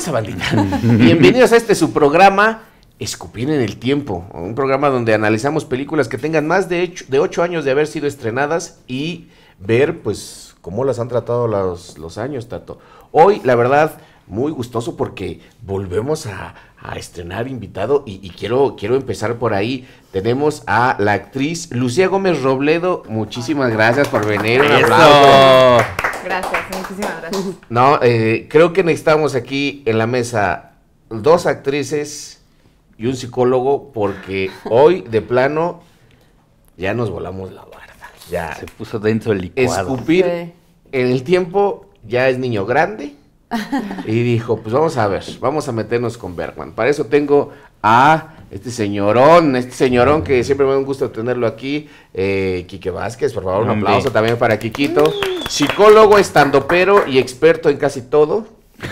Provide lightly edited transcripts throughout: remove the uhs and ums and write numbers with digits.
pasa, bandita? Bienvenidos a su programa Escupir en el Tiempo, un programa donde analizamos películas que tengan más de 8 años de haber sido estrenadas y ver, pues, cómo las han tratado los años, Tato. Hoy, la verdad, muy gustoso porque volvemos a estrenar invitado y quiero empezar por ahí. Tenemos a la actriz Lucía Gómez Robledo. Muchísimas gracias por venir. Un aplauso. Gracias, muchísimas gracias. No, creo que necesitamos aquí en la mesa 2 actrices y un psicólogo, porque hoy de plano ya nos volamos la barda. Ya se puso dentro del licuado. Escupir en el tiempo, ya es niño grande. Y dijo, pues vamos a meternos con Bergman. Para eso tengo a este señorón que siempre me da un gusto tenerlo aquí, Quique Vázquez, por favor, un aplauso también para Quiquito. Psicólogo, estandopero y experto en casi todo.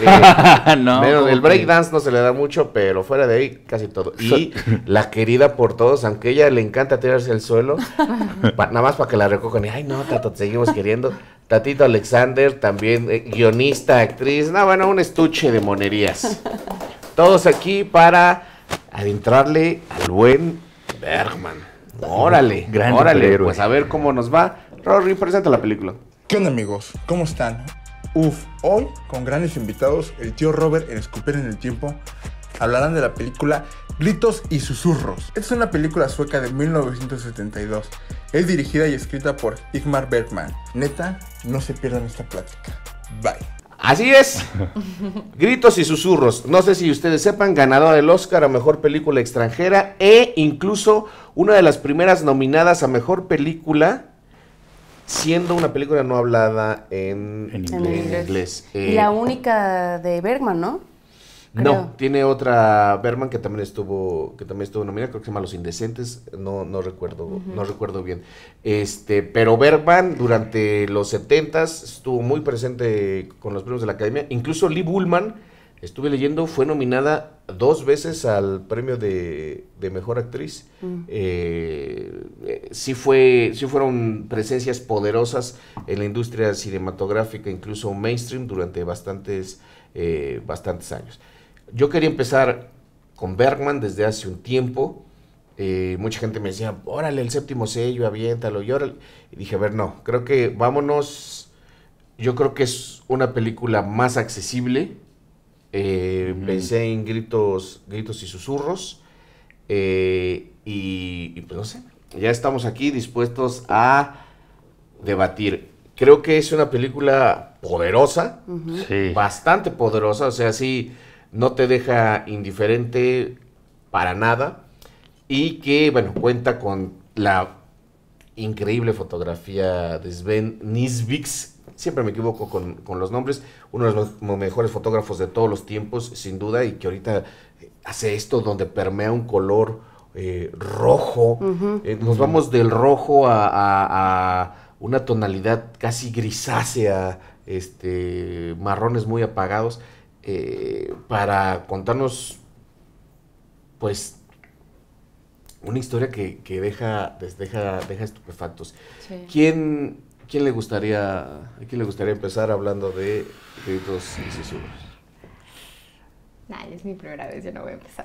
El breakdance no se le da mucho, pero fuera de ahí casi todo. Y la querida por todos, aunque a ella le encanta tirarse al suelo, nada más para que la recojan. Y ay no, Tato, te seguimos queriendo. Tatito Alexander, también guionista, actriz, un estuche de monerías. Todos aquí para adentrarle al buen Bergman. Órale, pues a ver cómo nos va. Rory, presenta la película. ¿Qué onda, amigos? ¿Cómo están? Hoy, con grandes invitados, el tío Robert en Escupir en el Tiempo, hablarán de la película Gritos y Susurros. Esta es una película sueca de 1972. Es dirigida y escrita por Ingmar Bergman. Neta, no se pierdan esta plática. Bye. Así es. Gritos y Susurros. No sé si ustedes sepan, ganadora del Oscar a Mejor Película Extranjera e incluso una de las primeras nominadas a Mejor Película, siendo una película no hablada en inglés. Y la única de Bergman, ¿no? Creo. No, tiene otra Bergman que también estuvo nominada, creo que se llama Los Indecentes, no recuerdo bien. Pero Bergman durante los 70s estuvo muy presente con los premios de la Academia. Incluso Liv Ullmann, estuve leyendo, fue nominada 2 veces al premio de Mejor Actriz. Sí fueron presencias poderosas en la industria cinematográfica, incluso mainstream, durante bastantes años. Yo quería empezar con Bergman desde hace un tiempo. Mucha gente me decía, órale, el 7º sello, aviéntalo, y órale. Y dije, a ver, no, creo que vámonos. Yo creo que es una película más accesible. Pensé en Gritos y Susurros. Y pues no sé, ya estamos aquí dispuestos a debatir. Creo que es una película poderosa, bastante poderosa, o sea, sí, no te deja indiferente para nada, y que, bueno, cuenta con la increíble fotografía de Sven Nysviks, siempre me equivoco con los nombres, uno de los mejores fotógrafos de todos los tiempos, sin duda, y que ahorita hace esto donde permea un color rojo. Nos vamos del rojo a una tonalidad casi grisácea, marrones muy apagados, para contarnos, pues, una historia que deja estupefactos. Sí. ¿Quién le gustaría empezar hablando de Gritos y Susurros? Es mi primera vez, yo no voy a empezar.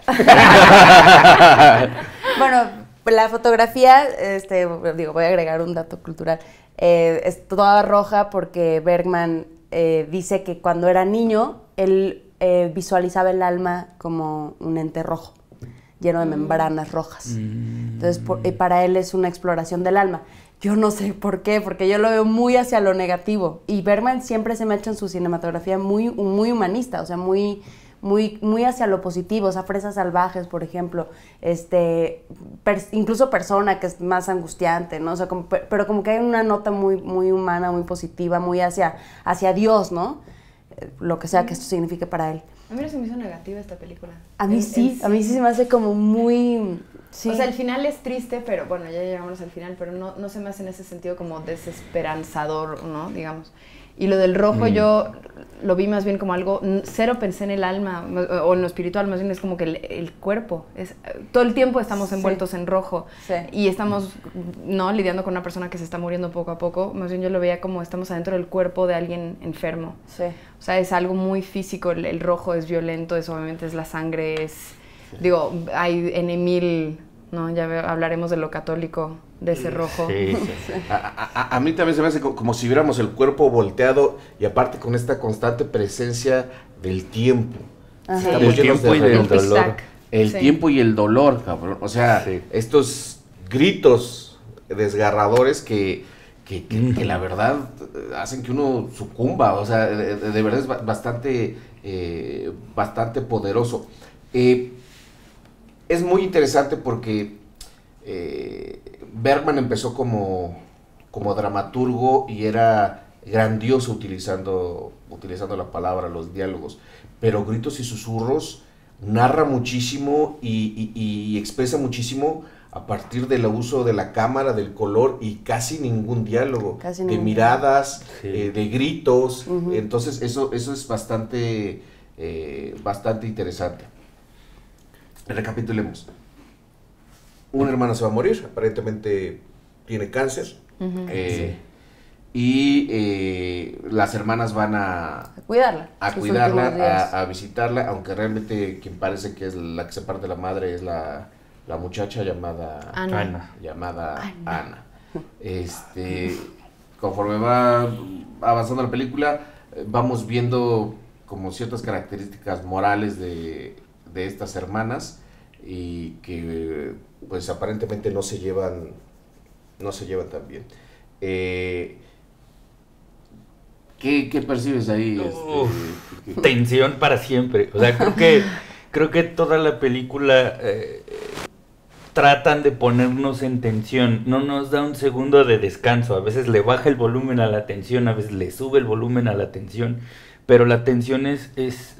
Bueno, la fotografía, voy a agregar un dato cultural, es toda roja porque Bergman dice que cuando era niño, él visualizaba el alma como un ente rojo, lleno de membranas rojas. Entonces, para él es una exploración del alma. Yo no sé por qué, porque yo lo veo muy hacia lo negativo. Y Bergman siempre se me ha hecho en su cinematografía muy humanista, o sea, muy hacia lo positivo, o sea, Fresas Salvajes, por ejemplo, incluso Persona, que es más angustiante, ¿no? O sea, pero como que hay una nota muy humana, muy positiva, muy hacia Dios, ¿no? Lo que sea que esto signifique para él. A mí no se me hizo negativa esta película. A mí sí se me hace como muy... Sí. O sea, el final es triste, pero bueno, ya llegamos al final, pero no se me hace en ese sentido como desesperanzador, ¿no? Digamos. Y lo del rojo yo lo vi más bien como algo, cero pensé en el alma o en lo espiritual, más bien es como que el cuerpo, todo el tiempo estamos envueltos en rojo y estamos lidiando con una persona que se está muriendo poco a poco, más bien yo lo veía como estamos adentro del cuerpo de alguien enfermo. O sea, es algo muy físico, el rojo es violento, obviamente es la sangre, digo, hay N.000, ¿no? Ya hablaremos de lo católico, de ese rojo. A mí también se me hace como si viéramos el cuerpo volteado y aparte con esta constante presencia del tiempo. El tiempo y el dolor. El tiempo y el dolor, cabrón. O sea, estos gritos desgarradores que la verdad hacen que uno sucumba. O sea, de verdad es bastante poderoso. Es muy interesante porque Bergman empezó como dramaturgo y era grandioso utilizando la palabra, los diálogos, pero Gritos y Susurros narra muchísimo y expresa muchísimo a partir del uso de la cámara, del color y casi ningún diálogo, de miradas, de gritos. Entonces eso es bastante interesante. Recapitulemos. Una hermana se va a morir, aparentemente tiene cáncer, y las hermanas van a cuidarla, a visitarla, aunque realmente quien parece que es la que se parte de la madre es la muchacha llamada Ana. Conforme va avanzando la película, vamos viendo como ciertas características morales de estas hermanas y que pues aparentemente no se llevan tan bien. ¿Qué percibes ahí? Tensión para siempre. O sea, creo que toda la película tratan de ponernos en tensión. No nos da un segundo de descanso. A veces le baja el volumen a la tensión, a veces le sube el volumen a la tensión. Pero la tensión es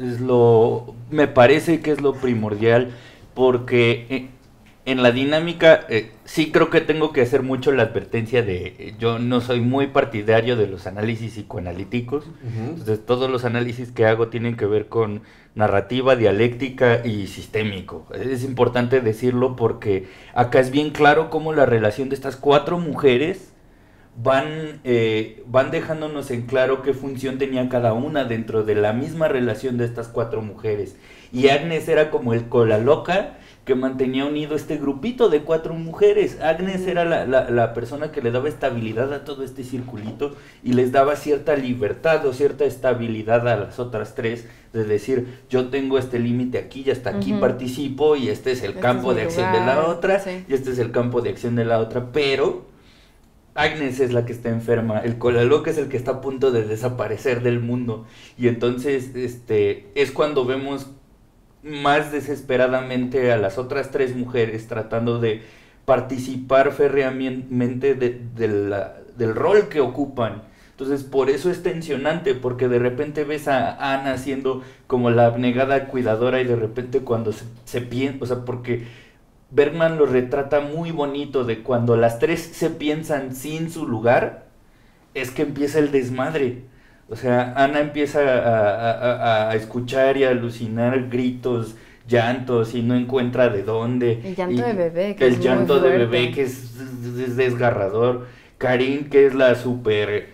me parece que es lo primordial, porque en la dinámica sí creo que tengo que hacer mucho la advertencia de, yo no soy muy partidario de los análisis psicoanalíticos, entonces todos los análisis que hago tienen que ver con narrativa, dialéctica y sistémico. Es importante decirlo porque acá es bien claro cómo la relación de estas 4 mujeres van dejándonos en claro qué función tenía cada una dentro de la misma relación de estas 4 mujeres. Y Agnes era como el cola loca que mantenía unido este grupito de 4 mujeres. Agnes era la persona que le daba estabilidad a todo este circulito y les daba cierta libertad o cierta estabilidad a las otras 3, de decir, yo tengo este límite aquí y hasta aquí participo y este es el campo de acción de la otra y este es el campo de acción de la otra, pero Agnes es la que está enferma, el cola loca es el que está a punto de desaparecer del mundo, y entonces es cuando vemos más desesperadamente a las otras 3 mujeres tratando de participar férreamente del rol que ocupan. Entonces por eso es tensionante, porque de repente ves a Ana siendo como la abnegada cuidadora y de repente cuando se piensa, o sea, porque Bergman lo retrata muy bonito, de cuando las 3 se piensan sin su lugar, es que empieza el desmadre. O sea, Ana empieza a escuchar y a alucinar gritos, llantos, y no encuentra de dónde. El llanto de bebé, que es muy fuerte. Que es desgarrador. Karin, que es la super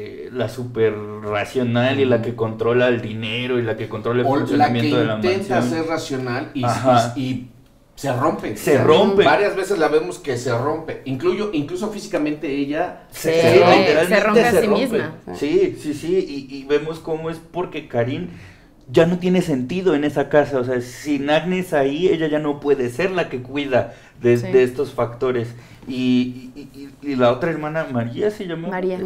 racional y la que controla el dinero y la que controla el funcionamiento de la mansión. La que intenta ser racional y se rompe. Varias veces la vemos que se rompe. Incluso físicamente ella se rompe a sí misma. Sí. Y vemos cómo es porque Karin ya no tiene sentido en esa casa. O sea, sin Agnes ahí, ella ya no puede ser la que cuida de estos factores. Y la otra hermana, María se llama. María.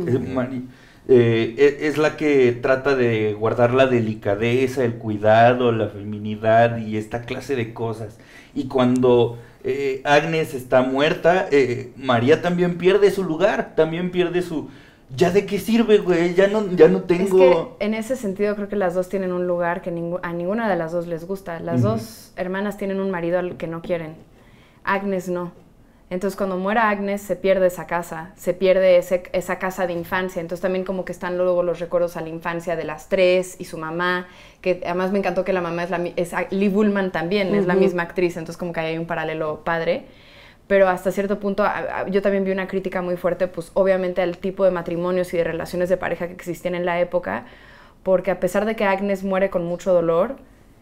Es la que trata de guardar la delicadeza, el cuidado, la feminidad y esta clase de cosas. Y cuando Agnes está muerta, María también pierde su lugar, también pierde su... ¿Ya de qué sirve, güey? Ya no tengo... Es que en ese sentido creo que las 2 tienen un lugar que a ninguna de las 2 les gusta. Las 2 hermanas tienen un marido al que no quieren. Agnes no. Entonces cuando muera Agnes se pierde esa casa, se pierde esa casa de infancia. Entonces también como que están luego los recuerdos a la infancia de las tres y su mamá, que además me encantó que la mamá es Liv Ullmann también, es la misma actriz, entonces como que hay un paralelo padre. Pero hasta cierto punto yo también vi una crítica muy fuerte, pues obviamente al tipo de matrimonios y de relaciones de pareja que existían en la época, porque a pesar de que Agnes muere con mucho dolor,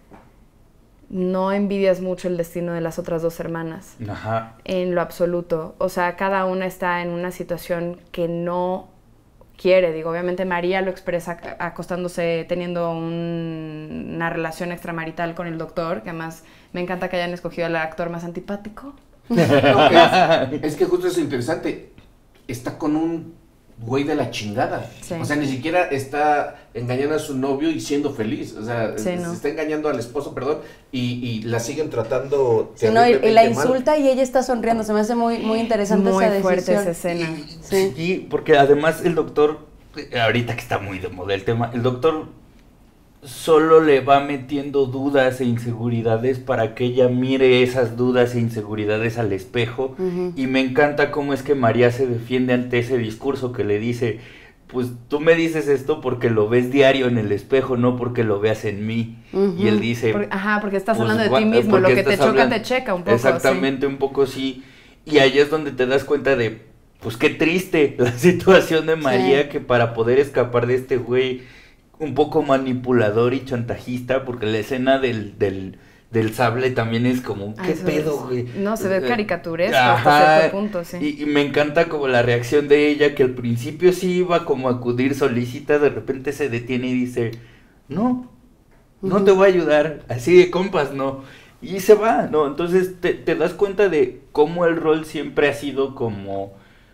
no envidias mucho el destino de las otras dos hermanas. Ajá. En lo absoluto. O sea, cada una está en una situación que no quiere. Digo, obviamente María lo expresa acostándose, teniendo una relación extramarital con el doctor, que además me encanta que hayan escogido al actor más antipático. No, es que justo es interesante. Está con un güey de la chingada. Sí. O sea, ni siquiera está engañando a su novio y siendo feliz. O sea, se está engañando al esposo, perdón, y la siguen tratando y la insulta mal. Y ella está sonriendo. Se me hace muy, muy interesante esa decisión. Muy fuerte esa escena. Sí, porque además el doctor, ahorita que está muy de moda el tema, el doctor solo le va metiendo dudas e inseguridades para que ella mire esas dudas e inseguridades al espejo. Y me encanta cómo es que María se defiende ante ese discurso que le dice, pues tú me dices esto porque lo ves diario en el espejo, no porque lo veas en mí. Y él dice... porque estás hablando de ti mismo, lo que te choca te checa un poco. Exactamente, un poco sí. Y ahí es donde te das cuenta de, pues qué triste la situación de María, que para poder escapar de este güey un poco manipulador y chantajista, porque la escena del sable también es como, ¿qué pedo, güey? No, se ve caricaturesco hasta cierto punto, sí. Y me encanta como la reacción de ella, que al principio sí iba como a acudir solícita, de repente se detiene y dice, no te voy a ayudar, así de compas, no. Y se va, ¿no? Entonces te das cuenta de cómo el rol siempre ha sido como...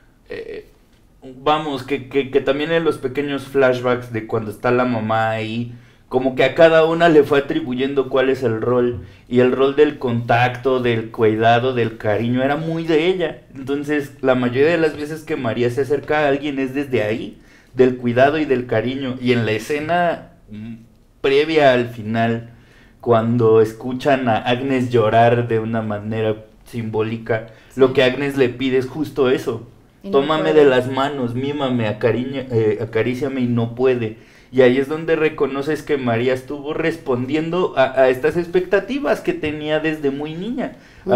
vamos, que también en los pequeños flashbacks de cuando está la mamá ahí, como que a cada una le fue atribuyendo cuál es el rol, y el rol del contacto, del cuidado, del cariño, era muy de ella. Entonces, la mayoría de las veces que María se acerca a alguien es desde ahí, del cuidado y del cariño. Y en la escena previa al final, cuando escuchan a Agnes llorar de una manera simbólica, lo que Agnes le pide es justo eso. Tómame de las manos, mímame, acaríciame, y no puede. Y ahí es donde reconoces que María estuvo respondiendo a estas expectativas que tenía desde muy niña.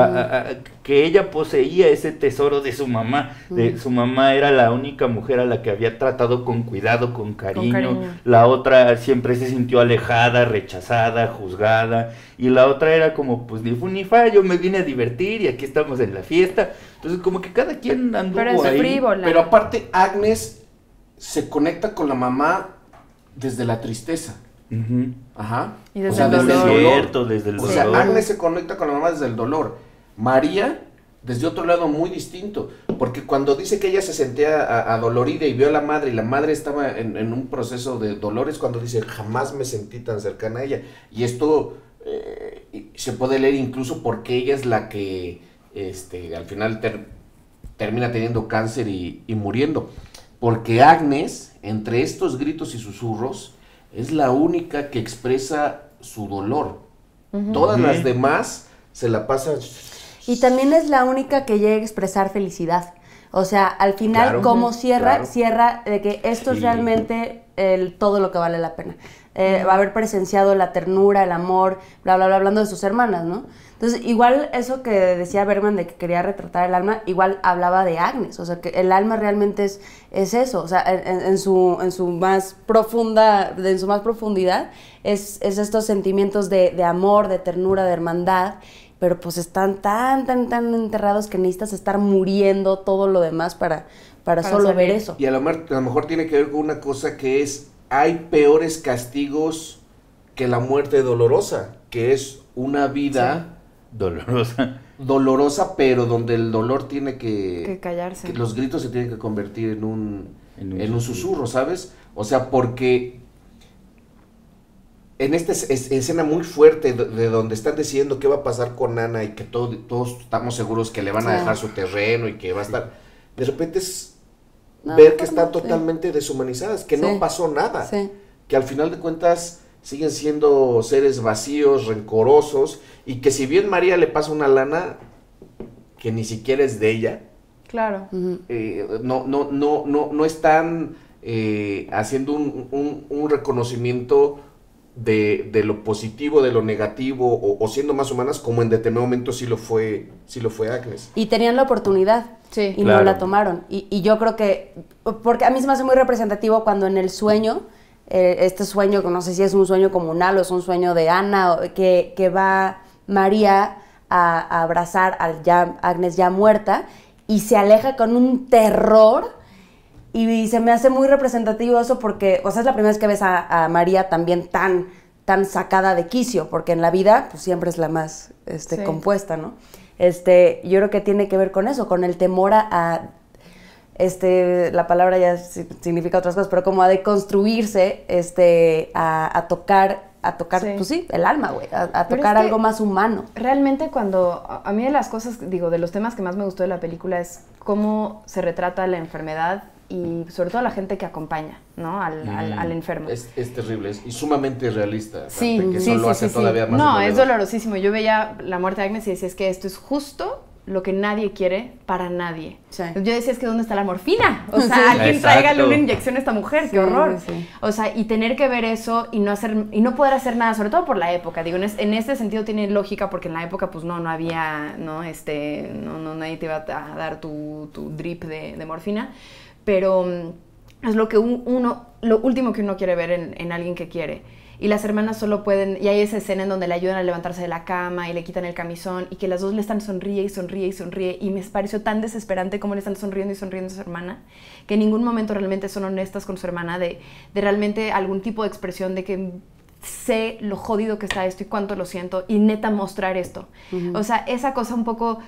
Que ella poseía ese tesoro de su mamá. Su mamá era la única mujer a la que había tratado con cuidado, con cariño. La otra siempre se sintió alejada, rechazada, juzgada. Y la otra era como, pues ni fu ni fa, yo me vine a divertir y aquí estamos en la fiesta. Entonces como que cada quien anduvo ahí. Frívola. Pero aparte Agnes se conecta con la mamá desde la tristeza. Ajá. Y desde el dolor. Desde el dolor. O sea, Agnes se conecta con la mamá desde el dolor. María, desde otro lado muy distinto. Porque cuando dice que ella se sentía adolorida y vio a la madre, y la madre estaba en un proceso de dolores, cuando dice, jamás me sentí tan cercana a ella. Y esto se puede leer incluso porque ella es la que al final termina teniendo cáncer y muriendo. Porque Agnes, entre estos gritos y susurros, es la única que expresa su dolor. Todas las demás se la pasan... Y también es la única que llega a expresar felicidad. O sea, al final, como cierra de que esto es realmente todo lo que vale la pena. Haber presenciado la ternura, el amor, bla, bla, bla, hablando de sus hermanas, ¿no? Entonces, igual eso que decía Bergman de que quería retratar el alma, igual hablaba de Agnes. O sea, que el alma realmente es eso. O sea, en su más profundidad, es estos sentimientos de amor, de ternura, de hermandad. Pero pues están tan enterrados que necesitas estar muriendo todo lo demás para solo ver eso. Y a lo mejor tiene que ver con una cosa que es, hay peores castigos que la muerte dolorosa, que es una vida dolorosa, pero donde el dolor tiene que callarse. Que los gritos se tienen que convertir en un susurro, ¿sabes? O sea, porque en esta escena muy fuerte de donde están decidiendo qué va a pasar con Ana y que todos estamos seguros que le van a dejar su terreno y que va a estar... De repente es ver que están totalmente deshumanizadas, que no pasó nada, que al final de cuentas siguen siendo seres vacíos, rencorosos, y que si bien María le pasa una lana, que ni siquiera es de ella. Claro. No están haciendo un reconocimiento de lo positivo, de lo negativo, o siendo más humanas, como en determinado momento sí lo fue Agnes. Y tenían la oportunidad, sí, y no la tomaron. Y yo creo que, porque a mí se me hace muy representativo cuando en el sueño, este sueño, no sé si es un sueño comunal o es un sueño de Ana, que va María a abrazar a Agnes ya muerta, y se aleja con un terror, y se me hace muy representativo eso porque, o sea, es la primera vez que ves a María también tan sacada de quicio, porque en la vida pues siempre es la más compuesta, ¿no? Yo creo que tiene que ver con eso, con el temor a la palabra ya significa otras cosas, pero como a deconstruirse, a tocar, pues sí, el alma, güey, a tocar algo más humano. Realmente a mí de las cosas, de los temas que más me gustó de la película es cómo se retrata la enfermedad y sobre todo la gente que acompaña, ¿no? al enfermo. Es terrible, y sumamente realista. Sí, que eso lo hace todavía más No, doloroso. es dolorosísimo. Yo veía la muerte de Agnes y decía, es que esto es justo lo que nadie quiere para nadie. Sí. Yo decía, es que ¿dónde está la morfina? O sea, alguien tráigale una inyección a esta mujer, qué horror. Sí. O sea, y tener que ver eso y no poder hacer nada, sobre todo por la época. Digo, en este sentido tiene lógica porque en la época pues no había, nadie te iba a dar tu drip de morfina, pero es lo último que uno quiere ver en alguien que quiere. Y las hermanas solo pueden, y hay esa escena en donde le ayudan a levantarse de la cama y le quitan el camisón, y que las dos le están sonríe, y me pareció tan desesperante cómo le están sonriendo a su hermana, que en ningún momento realmente son honestas con su hermana, de realmente algún tipo de expresión de que sé lo jodido que está esto y cuánto lo siento, y neta mostrar esto. O sea, esa cosa un poco...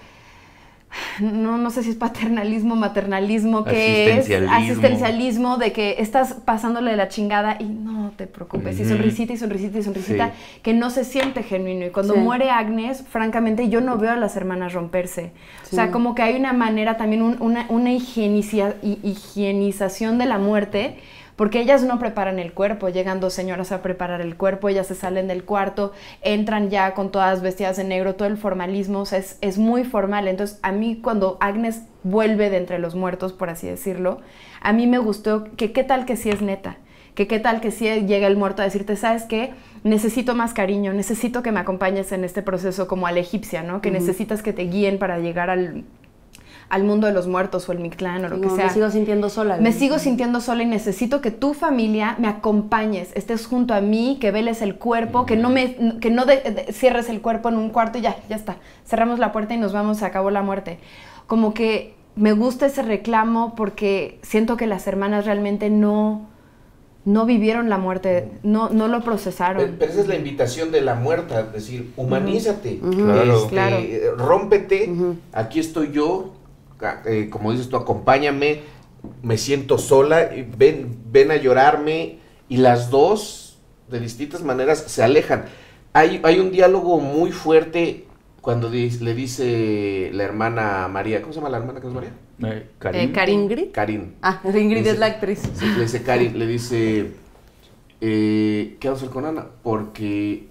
No sé si es paternalismo, maternalismo, que es asistencialismo, de que estás pasándole la chingada y no te preocupes, y sonrisita, sí, que no se siente genuino. Y cuando muere Agnes, francamente, yo no veo a las hermanas romperse. Sí. O sea, como que hay una manera también, una higienización de la muerte, porque ellas no preparan el cuerpo, llegan dos señoras a preparar el cuerpo, ellas se salen del cuarto, entran ya con todas vestidas de negro, todo el formalismo, o sea, es muy formal. Entonces, a mí cuando Agnes vuelve de entre los muertos, por así decirlo, a mí me gustó que qué tal que sí es neta, que qué tal que sí llega el muerto a decirte, ¿sabes qué? Necesito más cariño, necesito que me acompañes en este proceso como a la egipcia, ¿no? Que necesitas que te guíen para llegar al mundo de los muertos o el Mictlán o lo que sea. Me sigo sintiendo sola. Me sigo sintiendo sola y necesito que tu familia me acompañes, estés junto a mí, que veles el cuerpo, que no cierres el cuerpo en un cuarto y ya está. Cerramos la puerta y nos vamos, se acabó la muerte. Como que me gusta ese reclamo porque siento que las hermanas realmente no vivieron la muerte, no lo procesaron. Pero esa es la invitación de la muerta, es decir, humanízate, Claro. Rómpete, aquí estoy yo, como dices tú, acompáñame, me siento sola, ven a llorarme, y las dos, de distintas maneras, se alejan. Hay un diálogo muy fuerte cuando le dice la hermana María, ¿cómo se llama la hermana que es María? ¿Ingrid? Karin. Ingrid es la actriz. Sí, le dice Karin, le dice, ¿qué vamos a hacer con Ana? Porque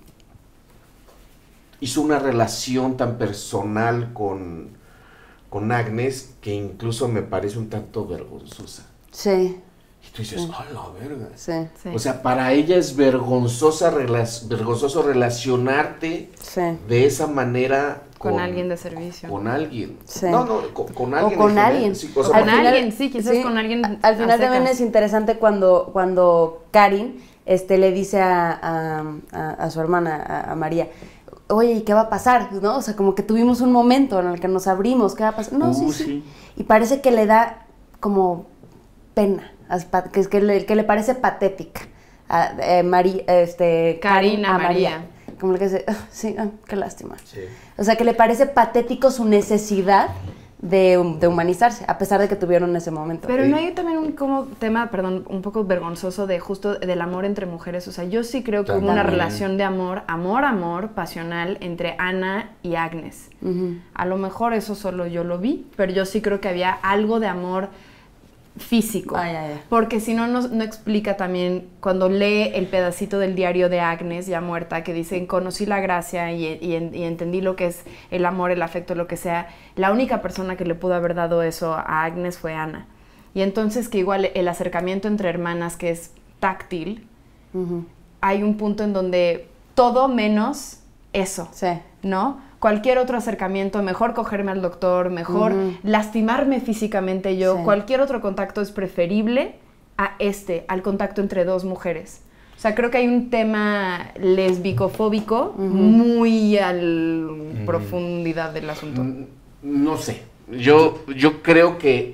hizo una relación tan personal con Agnes que incluso me parece un tanto vergonzosa. Sí. Y tú dices, ¡a la verga! Sí. O sea, para ella es vergonzoso relacionarte de esa manera con alguien de servicio. Con alguien. Sí. Con alguien. O con alguien. Sí, con alguien, sí, quizás con alguien. Al final también es interesante cuando Karin le dice a su hermana, a María, oye, ¿y qué va a pasar? ¿No? O sea, como que tuvimos un momento en el que nos abrimos, ¿qué va a pasar? No, sí. Y parece que le da como pena, que le parece patética a Karin a María. Como que dice, sí, qué lástima. Sí. O sea, que le parece patético su necesidad de humanizarse, a pesar de que tuvieron ese momento. Pero no hay también un tema, un poco vergonzoso del amor entre mujeres. O sea, yo sí creo que hubo una relación de amor pasional entre Ana y Agnes. A lo mejor eso solo yo lo vi, pero yo sí creo que había algo de amor físico. Porque si no, no explica también, cuando lee el pedacito del diario de Agnes, ya muerta, que dice, conocí la gracia y entendí lo que es el amor, el afecto, lo que sea. La única persona que le pudo haber dado eso a Agnes fue Ana. Y entonces que igual el acercamiento entre hermanas, que es táctil, hay un punto en donde todo menos eso, ¿no? Cualquier otro acercamiento, mejor cogerme al doctor, mejor lastimarme físicamente yo, cualquier otro contacto es preferible al contacto entre dos mujeres. O sea, creo que hay un tema lésbico-fóbico muy a la profundidad del asunto. No sé, yo creo que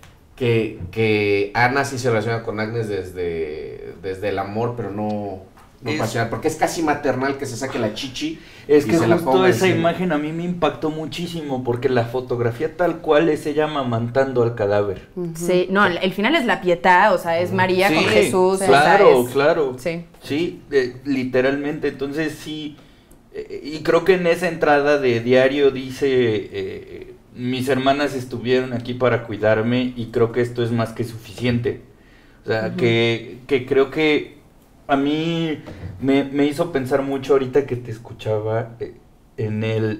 Ana sí se relaciona con Agnes desde el amor, pero no pasional, porque es casi maternal que se saque la chichi. Es que justo esa imagen a mí me impactó muchísimo, porque la fotografía tal cual es ella amamantando al cadáver. Sí, no, el final es la Pietà, o sea, es María con Jesús. Claro, claro. Sí, literalmente, entonces sí, y creo que en esa entrada de diario dice, mis hermanas estuvieron aquí para cuidarme y creo que esto es más que suficiente. O sea, que creo que a mí me hizo pensar mucho ahorita que te escuchaba en el...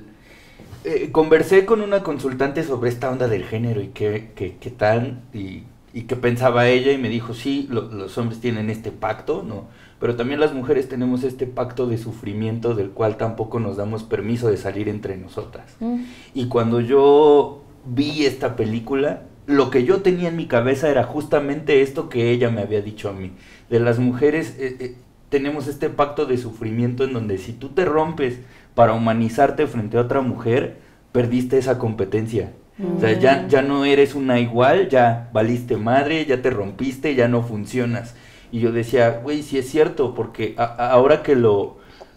conversé con una consultante sobre esta onda del género y qué tal, y qué pensaba ella, y me dijo, sí, los hombres tienen este pacto, ¿no? Pero también las mujeres tenemos este pacto de sufrimiento del cual tampoco nos damos permiso de salir entre nosotras. Y cuando yo vi esta película, lo que yo tenía en mi cabeza era justamente esto que ella me había dicho a mí. De las mujeres tenemos este pacto de sufrimiento en donde si tú te rompes para humanizarte frente a otra mujer, perdiste esa competencia. O sea, ya no eres una igual, ya valiste madre, ya te rompiste, ya no funcionas. Y yo decía, güey, sí es cierto, porque ahora que lo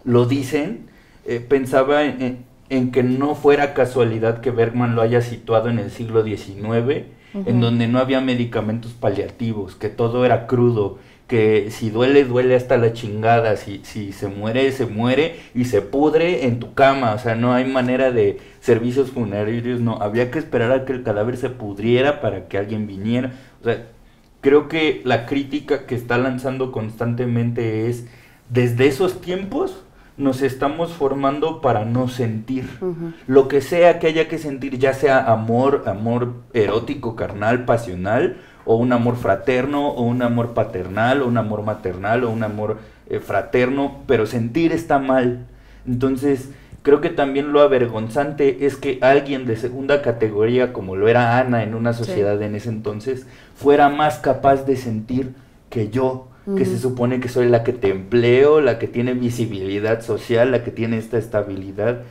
dicen, pensaba en que no fuera casualidad que Bergman lo haya situado en el siglo XIX, en donde no había medicamentos paliativos, que todo era crudo, que si duele, duele hasta la chingada, si se muere, se muere y se pudre en tu cama. O sea, no hay manera de servicios funerarios, no, había que esperar a que el cadáver se pudriera para que alguien viniera. O sea, creo que la crítica que está lanzando constantemente es, desde esos tiempos nos estamos formando para no sentir. Lo que sea que haya que sentir, ya sea amor erótico, carnal, pasional, o un amor fraterno, o un amor paternal, o un amor maternal, o un amor fraterno, pero sentir está mal. Entonces, creo que también lo avergonzante es que alguien de segunda categoría, como lo era Ana en una sociedad en ese entonces, fuera más capaz de sentir que yo, que se supone que soy la que te empleo, la que tiene visibilidad social, la que tiene esta estabilidad.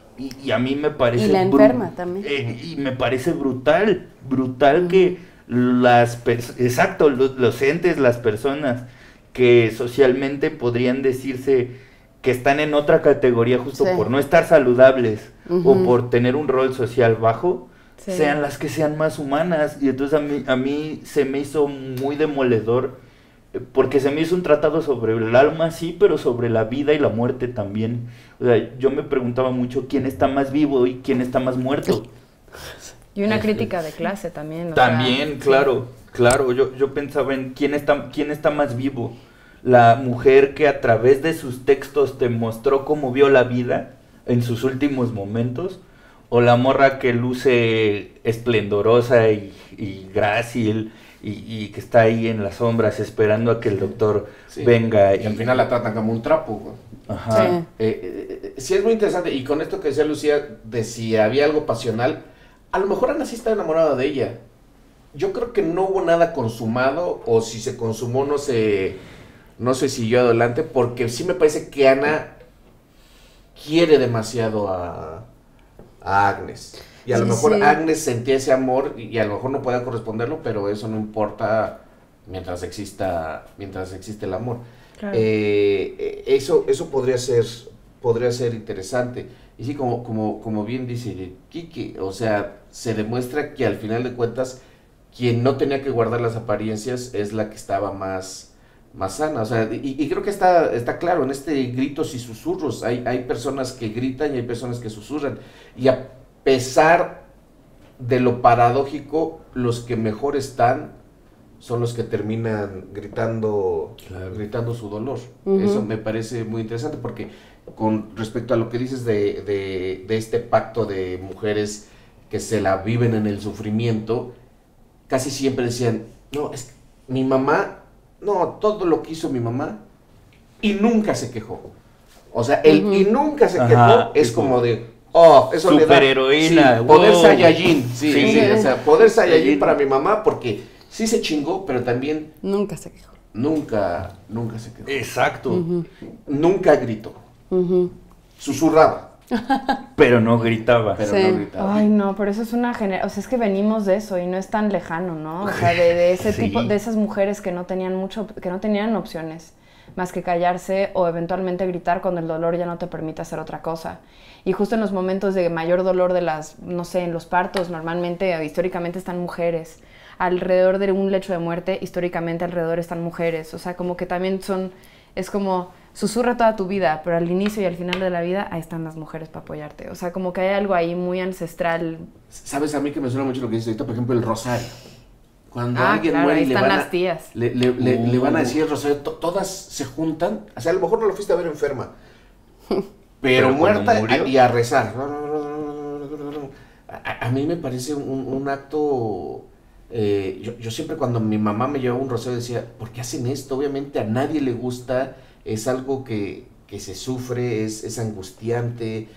Y a mí me parece... Y la enferma también. Y me parece brutal que los entes, las personas que socialmente podrían decirse que están en otra categoría justo por no estar saludables o por tener un rol social bajo, sean las que sean más humanas. Y entonces a mí se me hizo muy demoledor, porque se me hizo un tratado sobre el alma, sí, pero sobre la vida y la muerte también. O sea, yo me preguntaba mucho quién está más vivo y quién está más muerto. Y una crítica de clase también. También, claro. Yo pensaba en quién está más vivo. La mujer que a través de sus textos te mostró cómo vio la vida en sus últimos momentos, o la morra que luce esplendorosa y grácil y que está ahí en las sombras esperando a que el doctor venga. Y al final la tratan como un trapo. Ajá. Sí, es muy interesante. Y con esto que decía Lucía, de si había algo pasional, a lo mejor Ana sí está enamorada de ella. Yo creo que no hubo nada consumado, o si se consumó no se siguió adelante, porque sí me parece que Ana quiere demasiado a Agnes. Y a lo mejor Agnes sentía ese amor y a lo mejor no podía corresponderlo, pero eso no importa mientras existe el amor. Claro. Eso podría ser interesante. Y sí, como bien dice Kiki, o sea, se demuestra que al final de cuentas quien no tenía que guardar las apariencias es la que estaba más sana. O sea, y creo que está claro en este gritos y susurros. Hay personas que gritan y hay personas que susurran. Y a pesar de lo paradójico, los que mejor están son los que terminan gritando su dolor. Eso me parece muy interesante porque con respecto a lo que dices de este pacto de mujeres que se la viven en el sufrimiento, casi siempre decían, no, es que mi mamá, no, todo lo que hizo mi mamá y nunca se quejó. O sea, el y nunca se quejó es como de, oh, eso le da superheroína, poder Saiyajin, o sea, poder Saiyajin para mi mamá porque sí se chingó, pero también nunca se quejó. Nunca se quejó. Exacto. Nunca gritó. Susurraba. Pero no gritaba. Ay, no, pero eso es una generación, o sea, es que venimos de eso y no es tan lejano, ¿no? O sea, de ese tipo, de esas mujeres que no tenían opciones más que callarse o eventualmente gritar cuando el dolor ya no te permite hacer otra cosa. Y justo en los momentos de mayor dolor no sé, en los partos, normalmente, históricamente están mujeres. Alrededor de un lecho de muerte, históricamente alrededor están mujeres. O sea, como que también es como, susurra toda tu vida, pero al inicio y al final de la vida, ahí están las mujeres para apoyarte. O sea, como que hay algo ahí muy ancestral. ¿Sabes? A mí que me suena mucho lo que dices ahorita, por ejemplo, el rosario. Cuando alguien claro, muere ahí están las tías. Le van a decir el rosario, todas se juntan. O sea, a lo mejor no lo fuiste a ver enferma, pero muerta y a rezar. A mí me parece un acto... yo siempre cuando mi mamá me llevaba un rosario decía, ¿por qué hacen esto? Obviamente a nadie le gusta, es algo que se sufre, es angustiante,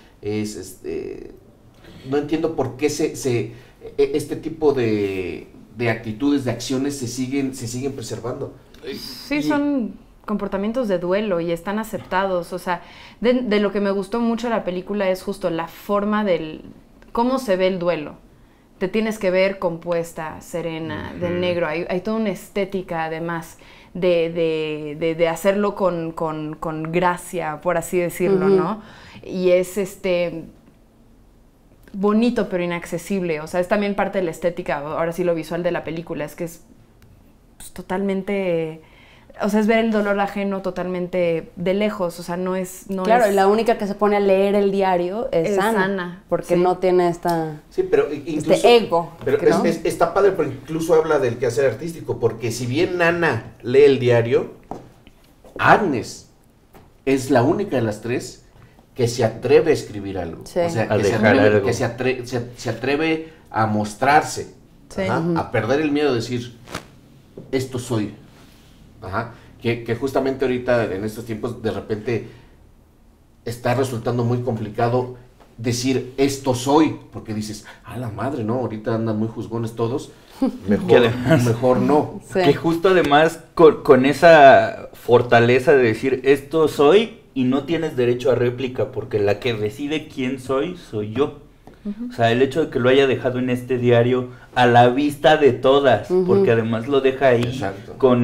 no entiendo por qué este tipo de actitudes, de acciones se siguen preservando. Sí, son comportamientos de duelo y están aceptados. O sea, de lo que me gustó mucho de la película es justo la forma cómo se ve el duelo. Te tienes que ver compuesta, serena, de negro. Hay toda una estética, además, de hacerlo con gracia, por así decirlo, ¿no? Y es bonito, pero inaccesible. O sea, es también parte de la estética, ahora sí lo visual de la película. Es que es pues, totalmente... O sea, es ver el dolor ajeno totalmente de lejos, o sea, no es... Claro, y la única que se pone a leer el diario es Ana, porque no tiene Sí, pero incluso... este ego. Pero ¿no? Está padre, pero incluso habla del quehacer artístico, porque si bien Ana lee el diario, Agnes es la única de las tres que se atreve a escribir algo. Sí. O sea, que se atreve a mostrarse, a perder el miedo de decir, esto soy. Que justamente ahorita en estos tiempos de repente está resultando muy complicado decir esto soy, porque dices, a la madre, no, ahorita andan muy juzgones todos, mejor no. Sí. Que justo además con esa fortaleza de decir esto soy y no tienes derecho a réplica, porque la que decide quién soy yo. O sea, el hecho de que lo haya dejado en este diario a la vista de todas, porque además lo deja ahí con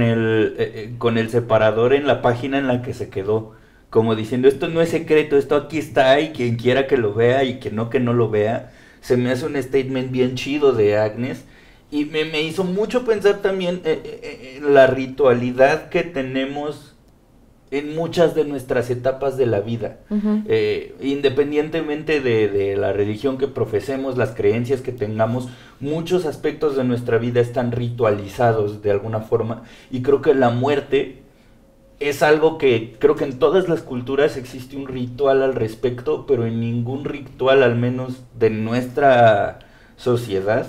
el separador en la página en la que se quedó, como diciendo, esto no es secreto, esto aquí está y quien quiera que lo vea y que no lo vea. Se me hace un statement bien chido de Agnes y me hizo mucho pensar también en la ritualidad que tenemos en muchas de nuestras etapas de la vida, independientemente de la religión que profesemos, las creencias que tengamos, muchos aspectos de nuestra vida están ritualizados de alguna forma, y creo que la muerte es algo que creo que en todas las culturas existe un ritual al respecto, pero en ningún ritual, al menos de nuestra sociedad,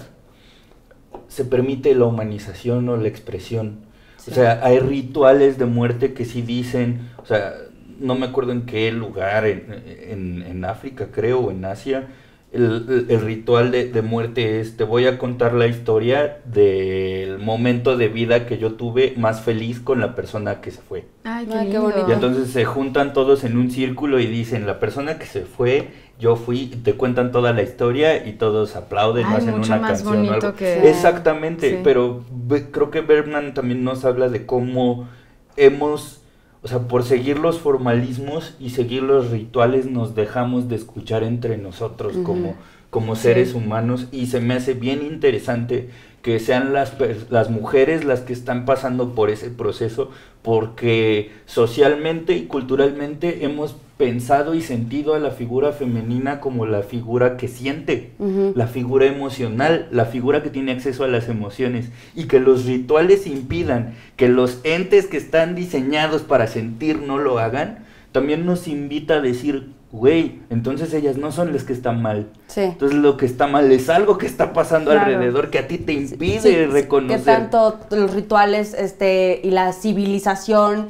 se permite la humanización o la expresión. O sea, hay rituales de muerte que sí dicen, o sea, no me acuerdo en qué lugar, en África creo, o en Asia, el ritual de muerte es, te voy a contar la historia del momento de vida que yo tuve más feliz con la persona que se fue. Ay, qué bonito. Y entonces se juntan todos en un círculo y dicen, la persona que se fue, yo fui, y te cuentan toda la historia y todos aplauden, hacen una canción o algo. Exactamente, sí. Pero creo que Bergman también nos habla de cómo hemos, o sea, por seguir los formalismos y seguir los rituales nos dejamos de escuchar entre nosotros como seres humanos, y se me hace bien interesante que sean las mujeres las que están pasando por ese proceso, porque socialmente y culturalmente hemos pensado y sentido a la figura femenina como la figura que siente, la figura emocional, la figura que tiene acceso a las emociones, y que los rituales impidan que los entes que están diseñados para sentir no lo hagan, también nos invita a decir, güey, entonces ellas no son las que están mal. Sí. Entonces lo que está mal es algo que está pasando alrededor que a ti te impide reconocer. Que tanto los rituales y la civilización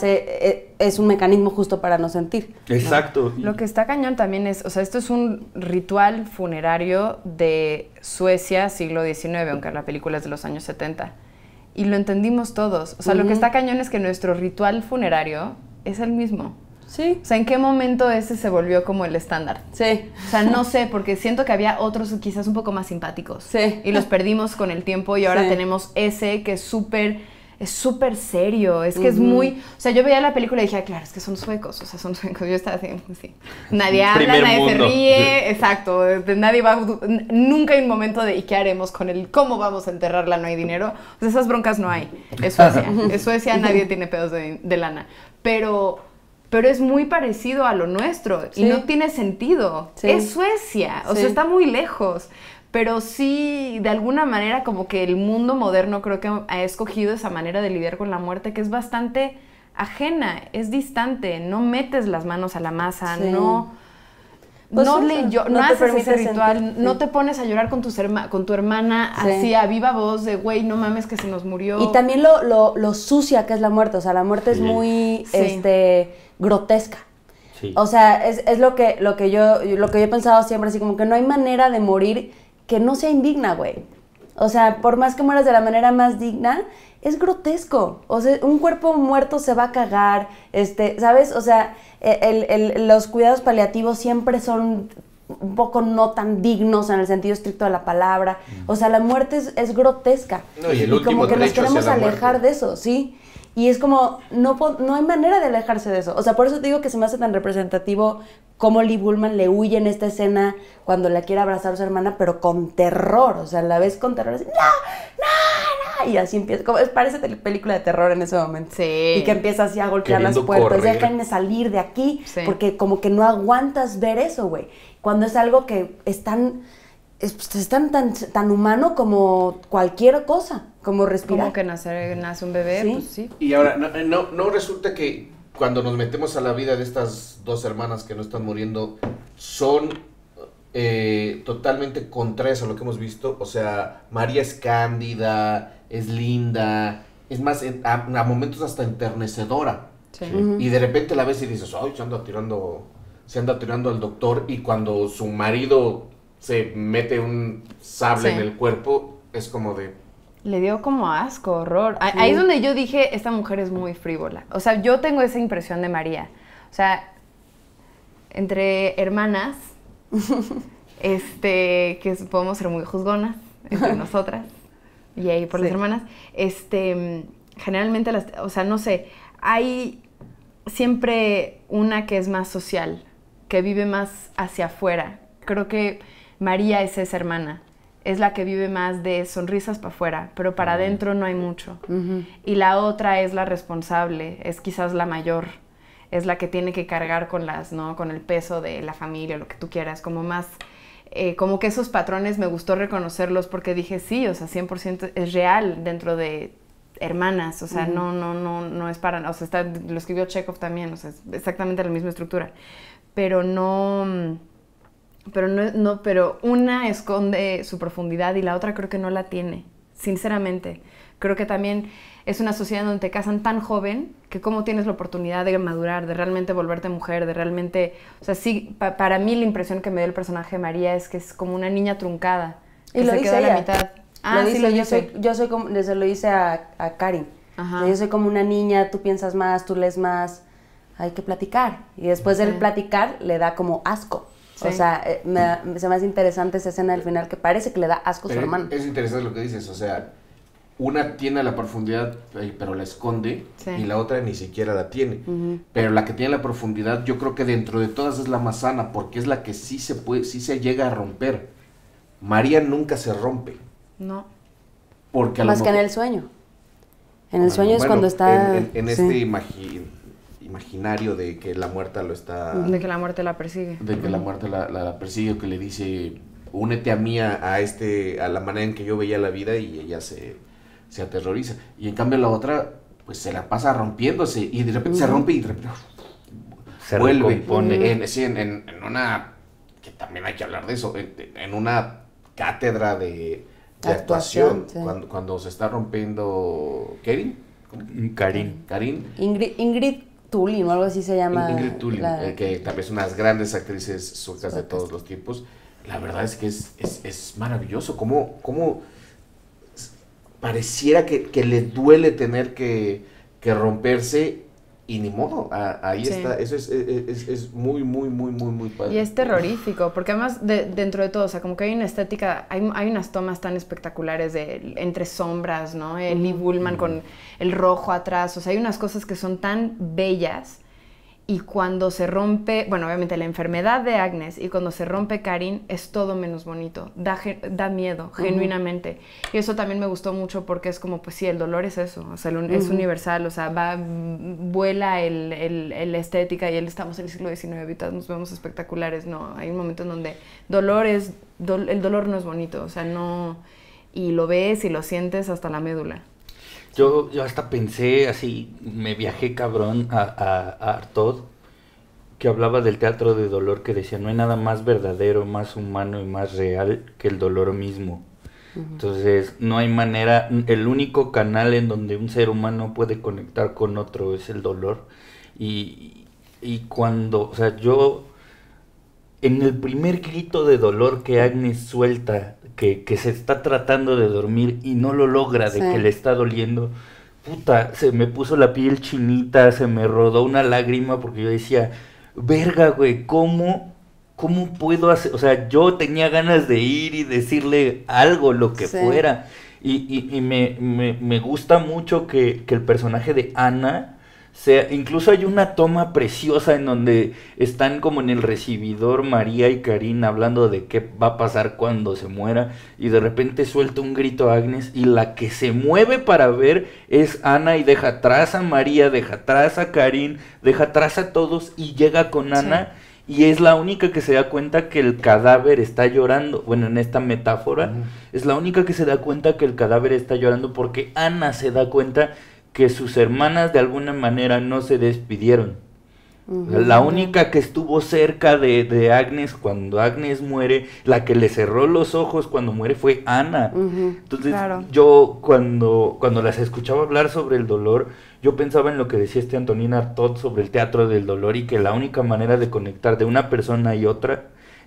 es un mecanismo justo para no sentir. Exacto. ¿no? Lo que está cañón también es, o sea, esto es un ritual funerario de Suecia, siglo XIX, aunque la película es de los años 70. Y lo entendimos todos. O sea, lo que está cañón es que nuestro ritual funerario es el mismo. Sí. O sea, ¿en qué momento ese se volvió como el estándar? Sí. O sea, no sé, porque siento que había otros quizás un poco más simpáticos. Sí. Y los perdimos con el tiempo y ahora tenemos ese que es súper serio. Es que es muy... O sea, yo veía la película y dije, claro, es que son suecos. O sea, son suecos. Yo estaba así, sí. Nadie habla, nadie se ríe. Exacto. Nadie va... Nunca hay un momento de, ¿y qué haremos con el... ¿Cómo vamos a enterrarla? No hay dinero. O sea, esas broncas no hay. Es Suecia. Es Suecia, nadie tiene pedos de lana. Pero es muy parecido a lo nuestro y no tiene sentido. Sí. Es Suecia, o sea, está muy lejos. Pero sí, de alguna manera, como que el mundo moderno creo que ha escogido esa manera de lidiar con la muerte que es bastante ajena, es distante, no metes las manos a la masa, no... Pues no haces ese ritual, sentir, no te pones a llorar con tu hermana así a viva voz de, güey, no mames que se nos murió. Y también lo sucia que es la muerte, o sea, la muerte es muy grotesca. Sí. O sea, es lo que yo he pensado siempre, así como que no hay manera de morir que no sea indigna, güey. O sea, por más que mueras de la manera más digna, es grotesco. O sea, un cuerpo muerto se va a cagar, ¿sabes? O sea, los cuidados paliativos siempre son un poco no tan dignos en el sentido estricto de la palabra. O sea, la muerte es grotesca. No, y como que nos queremos alejar de eso, ¿sí? Y es como, no hay manera de alejarse de eso. O sea, por eso te digo que se me hace tan representativo cómo Lee Bullman le huye en esta escena cuando la quiere abrazar a su hermana, pero con terror. O sea, la ves con terror, así, ¡no! Y así empieza, parece película de terror en ese momento. Sí. Y que empieza así a golpear las puertas. Déjenme salir de aquí, porque como que no aguantas ver eso, güey. Cuando es algo que es tan humano como cualquier cosa, como respirar. Como que nace un bebé, ¿sí? Pues sí. Y ahora, no resulta que cuando nos metemos a la vida de estas dos hermanas que no están muriendo, son totalmente contrarias a lo que hemos visto. O sea, María es cándida, es linda, es más, a momentos hasta enternecedora. Sí. Y de repente la ves y dices, ay, se anda tirando al doctor, y cuando su marido se mete un sable en el cuerpo, es como de... Le dio como asco, horror. Sí. Ahí es donde yo dije, esta mujer es muy frívola. O sea, yo tengo esa impresión de María. O sea, entre hermanas, que podemos ser muy juzgonas entre nosotras, y ahí por las hermanas, generalmente o sea, no sé, hay siempre una que es más social, que vive más hacia afuera. Creo que María es esa hermana, es la que vive más de sonrisas para afuera, pero para adentro no hay mucho. Y la otra es la responsable, es quizás la mayor, es la que tiene que cargar con el peso de la familia, lo que tú quieras, como más, como que esos patrones me gustó reconocerlos porque dije, sí, o sea, 100% es real dentro de hermanas, o sea, no es para, o sea, lo escribió Chekhov también, o sea, es exactamente la misma estructura, pero pero una esconde su profundidad y la otra creo que no la tiene, sinceramente. Creo que también es una sociedad donde te casan tan joven que cómo tienes la oportunidad de madurar, de realmente volverte mujer, de realmente... O sea, sí, para mí la impresión que me dio el personaje de María es que es como una niña truncada, que y lo se dice queda ella. a la mitad. Yo soy como, desde lo hice a Karin. Yo soy como una niña, tú piensas más, tú lees más, hay que platicar. Y después del platicar le da como asco. Sí. O sea, se me hace interesante esa escena del final que parece que le da asco a su hermano. Es interesante lo que dices, o sea, una tiene la profundidad pero la esconde, y la otra ni siquiera la tiene. Pero la que tiene la profundidad yo creo que dentro de todas es la más sana, porque es la que sí se llega a romper. María nunca se rompe. No. Porque más que en el sueño. En el sueño es cuando está... En este imaginario de que la muerte lo está... De que la muerte la persigue. De que la muerte la persigue, que le dice, únete a mí a la manera en que yo veía la vida, y ella se aterroriza. Y en cambio la otra, pues se la pasa rompiéndose, y de repente se rompe y de repente se vuelve. recompone. En una, que también hay que hablar de eso, en una cátedra de actuación, sí. cuando se está rompiendo Karin. Ingrid Tulin o algo así se llama. Ingrid Tulin, que también es unas grandes actrices suecas de todos los tiempos. La verdad es que es maravilloso. Cómo pareciera que le duele tener que romperse, y ni modo, ahí está. Eso es muy, muy, muy, muy, muy padre. Y es terrorífico, porque además dentro de todo, o sea, como que hay una estética, hay unas tomas tan espectaculares entre sombras, ¿no? Lee Bullman con el rojo atrás, o sea, hay unas cosas que son tan bellas, y cuando se rompe, bueno, obviamente la enfermedad de Agnes, y cuando se rompe Karin, es todo menos bonito, da miedo, genuinamente. Y eso también me gustó mucho, porque es como, pues sí, el dolor es eso, o sea, es universal, o sea, vuela la estética, y estamos en el siglo XIX y todos nos vemos espectaculares. No, hay un momento en donde el dolor no es bonito, o sea, no, y lo ves y lo sientes hasta la médula. Yo hasta pensé así, me viajé cabrón a Artaud, que hablaba del teatro de dolor, que decía, no hay nada más verdadero, más humano y más real que el dolor mismo. Entonces, no hay manera, el único canal en donde un ser humano puede conectar con otro es el dolor. Y cuando, o sea, yo, en el primer grito de dolor que Agnes suelta, que se está tratando de dormir y no lo logra, de que le está doliendo, puta, se me puso la piel chinita, se me rodó una lágrima, porque yo decía, verga, güey, ¿cómo puedo hacer? O sea, yo tenía ganas de ir y decirle algo, lo que fuera, y me gusta mucho que el personaje de Ana incluso hay una toma preciosa en donde están como en el recibidor María y Karin hablando de qué va a pasar cuando se muera, y de repente suelta un grito a Agnes, y la que se mueve para ver es Ana, y deja atrás a María, deja atrás a Karin, deja atrás a todos, y llega con Ana, y es la única que se da cuenta que el cadáver está llorando. Bueno, en esta metáfora, es la única que se da cuenta que el cadáver está llorando, porque Ana se da cuenta que sus hermanas de alguna manera no se despidieron. La única que estuvo cerca de Agnes cuando Agnes muere, la que le cerró los ojos cuando muere, fue Ana. Entonces, yo cuando las escuchaba hablar sobre el dolor, yo pensaba en lo que decía Antonin Artaud sobre el teatro del dolor, y que la única manera de conectar de una persona y otra,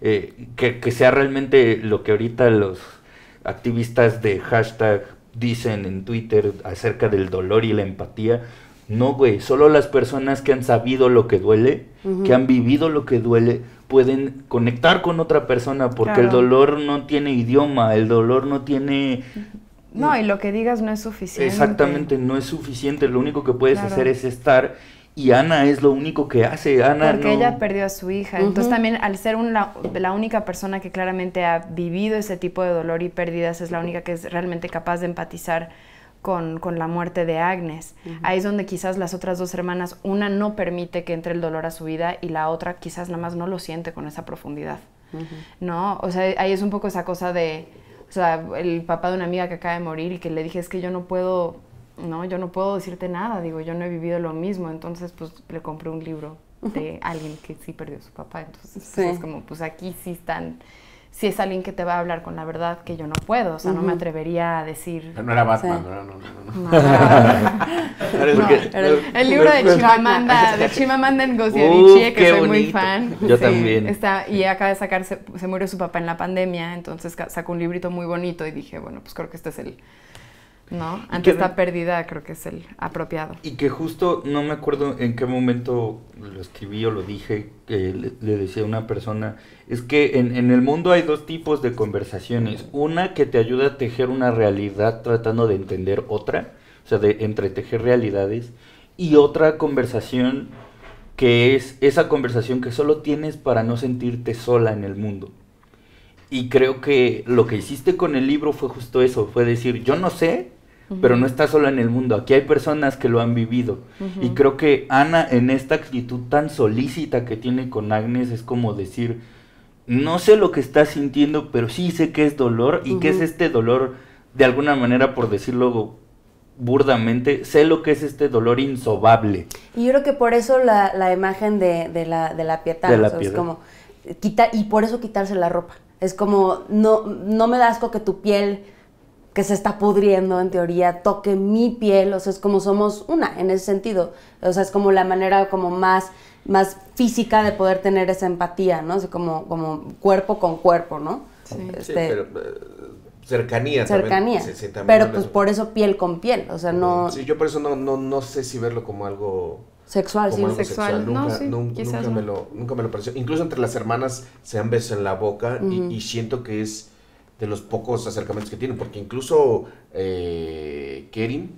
que sea realmente lo que ahorita los activistas de hashtag dicen en Twitter acerca del dolor y la empatía. No, güey, solo las personas que han sabido lo que duele, que han vivido lo que duele, pueden conectar con otra persona, porque el dolor no tiene idioma, el dolor no tiene... No, y lo que digas no es suficiente. Exactamente, no es suficiente, lo único que puedes hacer es estar, y Ana es lo único que hace. Ana porque ella perdió a su hija, entonces también al ser la única persona que claramente ha vivido ese tipo de dolor y pérdidas, es la única que es realmente capaz de empatizar con la muerte de Agnes. Ahí es donde quizás las otras dos hermanas, una no permite que entre el dolor a su vida, y la otra quizás nada más no lo siente con esa profundidad, ¿no? O sea, ahí es un poco esa cosa de, o sea, el papá de una amiga que acaba de morir, y que le dije, es que yo no puedo decirte nada, digo, yo no he vivido lo mismo. Entonces pues le compré un libro de alguien que sí perdió a su papá, entonces pues, es como, pues aquí sí es alguien que te va a hablar con la verdad, que yo no puedo, o sea, no me atrevería a decir... Pero no era Batman, El libro de Chimamanda Ngozi Adichie, que soy muy fan. Yo también. Y acaba de sacarse, se murió su papá en la pandemia, entonces sacó un librito muy bonito, y dije, bueno, pues creo que este es el... ¿no? Ante esta pérdida creo que es el apropiado. Y que justo, no me acuerdo en qué momento lo escribí o lo dije, que le decía a una persona, es que en el mundo hay dos tipos de conversaciones. Una que te ayuda a tejer una realidad tratando de entender otra, o sea, de entretejer realidades, y otra conversación que es esa conversación que solo tienes para no sentirte sola en el mundo. Y creo que lo que hiciste con el libro fue justo eso, fue decir, yo no sé, pero no está sola en el mundo. Aquí hay personas que lo han vivido. Y creo que Ana, en esta actitud tan solícita que tiene con Agnes, es como decir, no sé lo que está sintiendo, pero sí sé que es dolor, y que es este dolor, de alguna manera, por decirlo burdamente, sé lo que es este dolor insobable. Y yo creo que por eso la imagen de la pietad, es como, y por eso quitarse la ropa. Es como, no me da asco que tu piel, que se está pudriendo en teoría, toque mi piel, o sea, es como somos una en ese sentido, o sea, es como la manera como más física de poder tener esa empatía, ¿no? O sea, como cuerpo con cuerpo, ¿no? Sí, pero cercanía. Sí, pero pues por eso piel con piel, o sea, no... Sí, yo por eso no sé si verlo como algo... Sexual, como sí. algo sexual. Nunca me lo pareció. Incluso entre las hermanas se dan besos en la boca y siento que es de los pocos acercamientos que tienen, porque incluso Karin.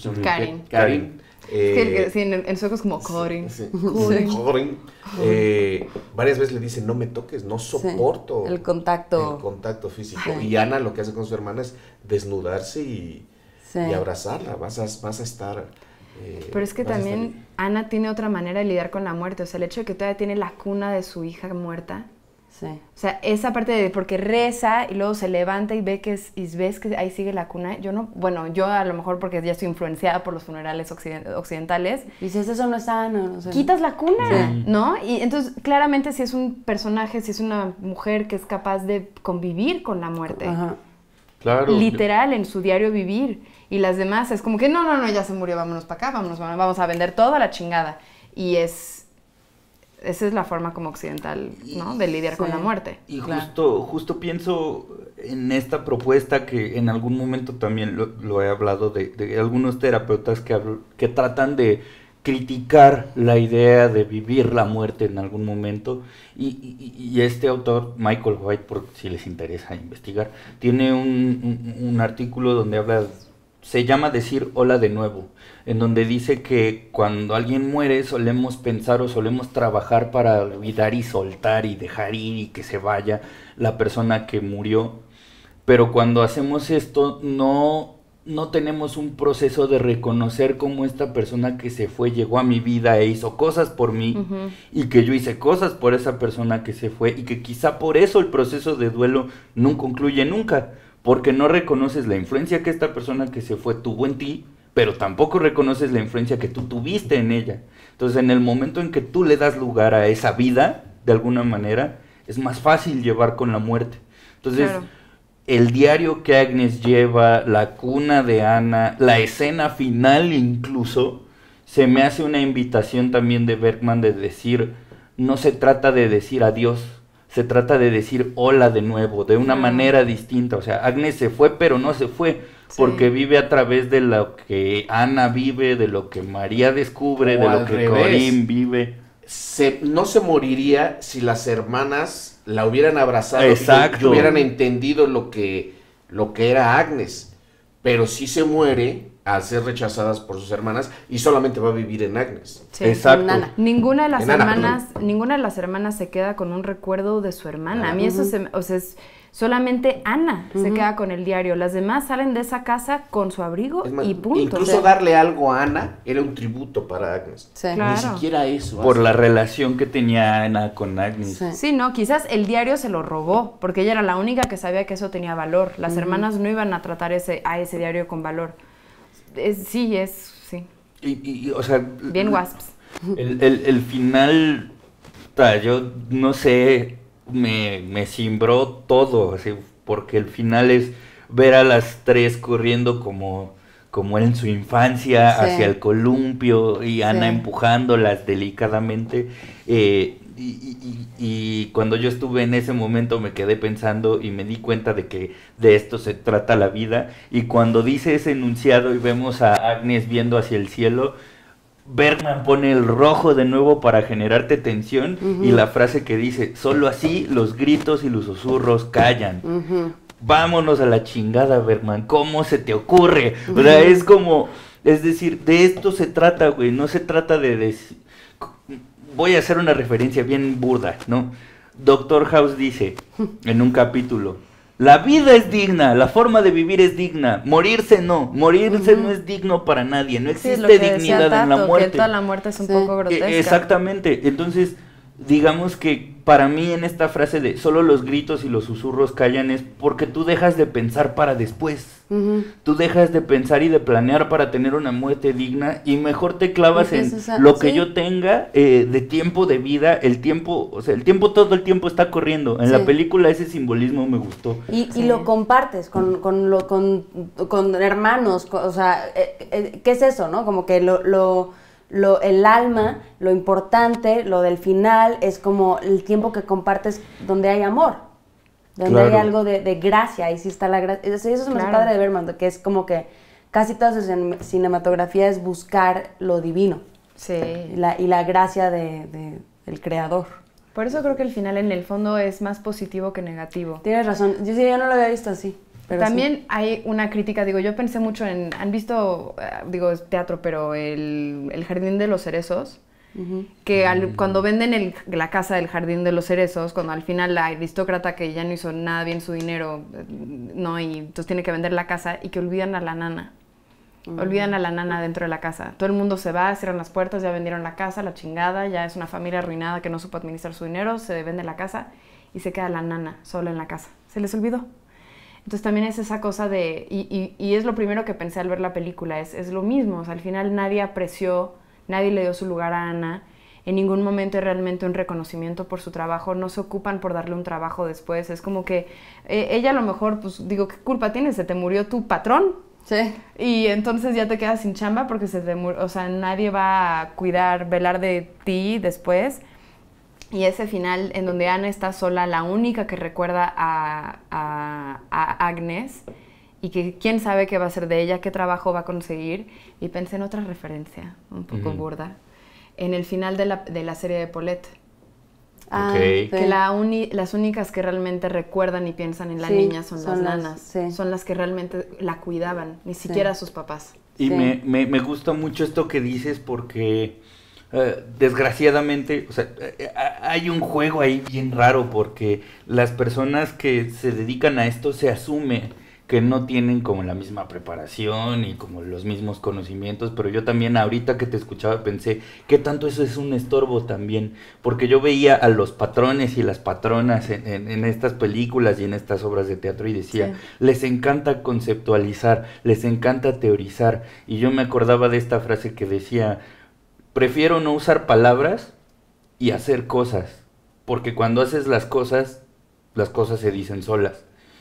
Sí, en sueco es como Karin. Karin. Varias veces le dice, no me toques, no soporto el contacto físico. Sí. Y Ana lo que hace con su hermana es desnudarse y abrazarla. Vas a estar... pero es que también Ana tiene otra manera de lidiar con la muerte. O sea, el hecho de que todavía tiene la cuna de su hija muerta. Sí. O sea, esa parte de porque reza y luego se levanta y ves que ahí sigue la cuna. Yo a lo mejor porque ya estoy influenciada por los funerales occidentales. Dices, eso no es sano. No sé. Quitas la cuna, ¿no? Y entonces, claramente, si es un personaje, si es una mujer que es capaz de convivir con la muerte. Ajá. Claro. Literal, en su diario vivir. Y las demás es como que, no, ya se murió, vámonos para acá, vamos a vender toda la chingada. Y esa es la forma como occidental, ¿no? De lidiar con la muerte. Y justo pienso en esta propuesta que en algún momento también lo he hablado de algunos terapeutas que tratan de criticar la idea de vivir la muerte en algún momento. Y este autor, Michael White, por si les interesa investigar, tiene un artículo donde se llama Decir hola de nuevo, en donde dice que cuando alguien muere solemos pensar o solemos trabajar para olvidar y soltar y dejar ir y que se vaya la persona que murió, pero cuando hacemos esto no tenemos un proceso de reconocer cómo esta persona que se fue llegó a mi vida e hizo cosas por mí, y que yo hice cosas por esa persona que se fue, y que quizá por eso el proceso de duelo no concluye nunca, porque no reconoces la influencia que esta persona que se fue tuvo en ti, pero tampoco reconoces la influencia que tú tuviste en ella. Entonces, en el momento en que tú le das lugar a esa vida, de alguna manera, es más fácil llevar con la muerte. Entonces, el diario que Agnes lleva, la cuna de Ana, la escena final incluso, se me hace una invitación también de Bergman de decir, no se trata de decir adiós, se trata de decir hola de nuevo, de una manera distinta. O sea, Agnes se fue, pero no se fue, porque vive a través de lo que Ana vive, de lo que María descubre, de lo que Corinne vive. No se moriría si las hermanas la hubieran abrazado. Exacto. Y hubieran entendido lo que era Agnes, pero sí se muere al ser rechazadas por sus hermanas y solamente va a vivir en Agnes. Sí, exacto. Ninguna de las hermanas se queda con un recuerdo de su hermana. A mí eso es solamente Ana se queda con el diario. Las demás salen de esa casa con su abrigo y punto. Incluso darle algo a Ana era un tributo para Agnes. Sí. Ni siquiera eso. Por la relación que tenía Ana con Agnes. Sí, no, quizás el diario se lo robó, porque ella era la única que sabía que eso tenía valor. Las hermanas no iban a tratar a ese diario con valor. Sí. Y o sea... Bien wasps. El final, yo no sé, me cimbró todo, así, porque el final es ver a las tres corriendo como en su infancia hacia el columpio y Ana empujándolas delicadamente. Y cuando yo estuve en ese momento me quedé pensando y me di cuenta de que de esto se trata la vida. Y cuando dice ese enunciado y vemos a Agnes viendo hacia el cielo, Bergman pone el rojo de nuevo para generarte tensión y la frase que dice, solo así los gritos y los susurros callan. Vámonos a la chingada, Bergman, ¿cómo se te ocurre? O sea, es decir, de esto se trata, güey, no se trata de decir... Voy a hacer una referencia bien burda, ¿no? Doctor House dice en un capítulo, La vida es digna, la forma de vivir es digna, morirse no es digno para nadie, no existe dignidad en la muerte. Que toda la muerte es un poco grotesca. Exactamente, entonces digamos que para mí en esta frase de solo los gritos y los susurros callan es porque tú dejas de pensar para después. Tú dejas de pensar y de planear para tener una muerte digna y mejor te clavas en lo que yo tenga de tiempo de vida, el tiempo, o sea, el tiempo todo el tiempo está corriendo. En la película ese simbolismo me gustó. Y lo compartes con hermanos, o sea, ¿qué es eso, no? Como que el alma, lo importante, lo del final, es como el tiempo que compartes donde hay amor. Donde hay algo de gracia, y sí está la gracia. Eso es más padre de Bergman, que es como que casi toda su cinematografía es buscar lo divino. Sí. Y la gracia del creador. Por eso creo que el final en el fondo es más positivo que negativo. Tienes razón, yo no lo había visto así. Pero también hay una crítica, digo, yo pensé mucho en, han visto, digo, es teatro, pero el Jardín de los Cerezos, que cuando venden la casa del Jardín de los Cerezos, cuando al final la aristócrata que ya no hizo nada bien su dinero, no, y entonces tiene que vender la casa, y que olvidan a la nana. Olvidan a la nana dentro de la casa. Todo el mundo se va, cierran las puertas, ya vendieron la casa, la chingada, ya es una familia arruinada que no supo administrar su dinero, se vende la casa y se queda la nana sola en la casa. Se les olvidó. Entonces también es esa cosa de, y es lo primero que pensé al ver la película, es lo mismo, o sea, al final nadie apreció, nadie le dio su lugar a Ana, en ningún momento hay realmente un reconocimiento por su trabajo, no se ocupan por darle un trabajo después, es como que ella a lo mejor, pues digo, ¿qué culpa tienes? Se te murió tu patrón, sí, y entonces ya te quedas sin chamba porque se te murió, o sea, nadie va a cuidar, velar de ti después. Y ese final en donde Ana está sola, la única que recuerda a Agnes, y que quién sabe qué va a ser de ella, qué trabajo va a conseguir. Y pensé en otra referencia, un poco burda, en el final de la serie de Paulette. Okay. Que las únicas que realmente recuerdan y piensan en la niña son las nanas. Son las que realmente la cuidaban, ni siquiera sus papás. Y me gusta mucho esto que dices porque... desgraciadamente, o sea, hay un juego ahí bien raro porque las personas que se dedican a esto se asume que no tienen como la misma preparación y como los mismos conocimientos, pero yo también ahorita que te escuchaba pensé que tanto eso es un estorbo también, porque yo veía a los patrones y las patronas en estas películas y en estas obras de teatro y decía, les encanta conceptualizar, les encanta teorizar, y yo me acordaba de esta frase que decía, prefiero no usar palabras y hacer cosas, porque cuando haces las cosas se dicen solas.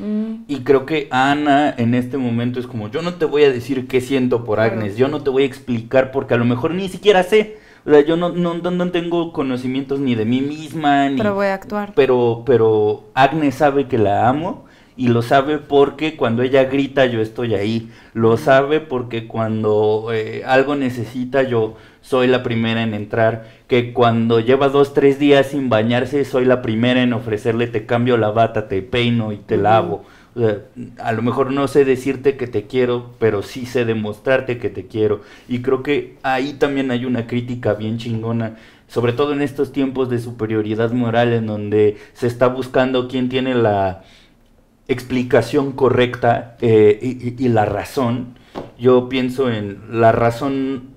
Y creo que Ana en este momento es como, yo no te voy a decir qué siento por Agnes, yo no te voy a explicar porque a lo mejor ni siquiera sé, o sea, yo no tengo conocimientos ni de mí misma, ni, pero voy a actuar. Pero Agnes sabe que la amo. Y lo sabe porque cuando ella grita yo estoy ahí. Lo sabe porque cuando algo necesita yo soy la primera en entrar. Que cuando lleva 2-3 días sin bañarse soy la primera en ofrecerle, te cambio la bata, te peino y te lavo. O sea, a lo mejor no sé decirte que te quiero, pero sí sé demostrarte que te quiero. Y creo que ahí también hay una crítica bien chingona. Sobre todo en estos tiempos de superioridad moral en donde se está buscando quién tiene la explicación correcta y la razón. Yo pienso en la razón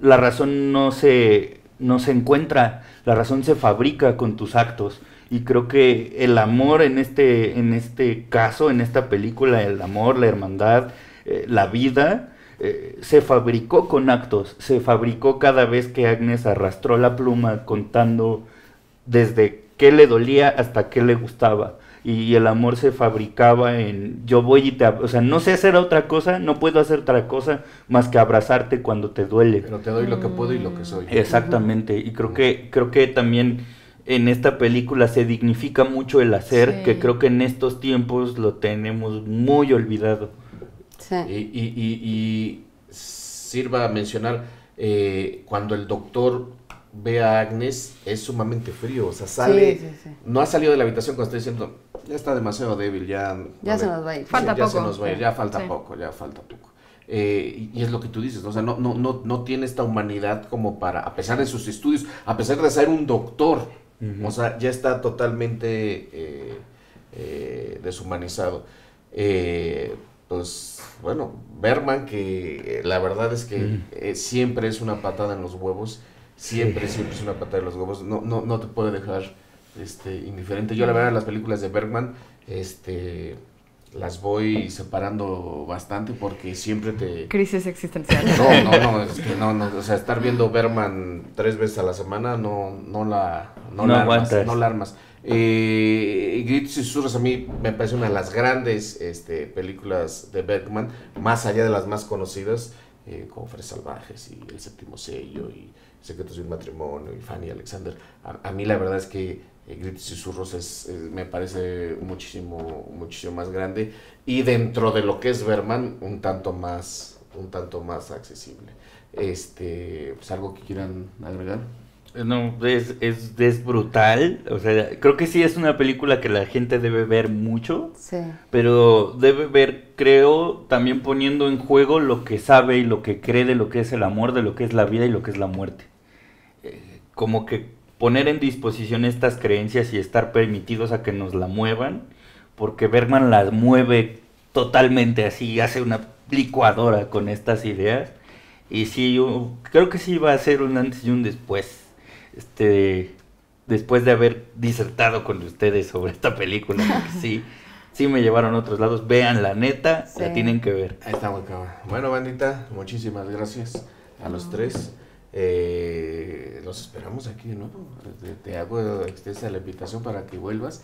no se encuentra, la razón se fabrica con tus actos, y creo que el amor en este caso, en esta película, el amor, la hermandad, la vida, se fabricó con actos, se fabricó cada vez que Agnes arrastró la pluma contando desde qué le dolía hasta qué le gustaba. Y el amor se fabricaba en yo voy y o sea, no sé hacer otra cosa, no puedo hacer otra cosa más que abrazarte cuando te duele. Pero te doy lo que puedo y lo que soy. Exactamente, y creo que también en esta película se dignifica mucho el hacer, que creo que en estos tiempos lo tenemos muy olvidado. Sí. Y sirva a mencionar, cuando el doctor ve a Agnes, es sumamente frío, o sea, sale, no ha salido de la habitación cuando está diciendo, ya está demasiado débil, ya se nos va a ir. Falta poco. Se nos va a ir, ya falta poco. Y es lo que tú dices, o sea, no tiene esta humanidad como para, a pesar de sus estudios, a pesar de ser un doctor, o sea, ya está totalmente deshumanizado. Pues bueno, Bergman, que la verdad es que siempre es una patada en los huevos, siempre es una patada en los huevos, no te puede dejar indiferente. Yo la verdad las películas de Bergman, las voy separando bastante porque siempre te... Crisis existencial. No, es que no, o sea, estar viendo Bergman 3 veces a la semana no la armas. Gritos y susurros a mí me parece una de las grandes películas de Bergman, más allá de las más conocidas, como Fresas Salvajes y El Séptimo Sello y Secretos de un Matrimonio y Fanny Alexander. A mí la verdad es que Gritos y Susurros me parece muchísimo más grande y dentro de lo que es Bergman un tanto más accesible. Pues algo que quieran agregar. No, es brutal, o sea, creo que sí es una película que la gente debe ver mucho, sí, pero debe ver, creo, también poniendo en juego lo que sabe y lo que cree de lo que es el amor, de lo que es la vida y lo que es la muerte. Como que poner en disposición estas creencias y estar permitidos a que nos la muevan, porque Bergman las mueve totalmente así, hace una licuadora con estas ideas, y sí, yo creo que sí va a ser un antes y un después. Después de haber disertado con ustedes sobre esta película, porque sí me llevaron a otros lados, vean la neta, sí. La tienen que ver. Ahí está, muy cabrón. Bueno, bandita, muchísimas gracias a los tres. Los esperamos aquí de nuevo. Te hago extensa la invitación para que vuelvas.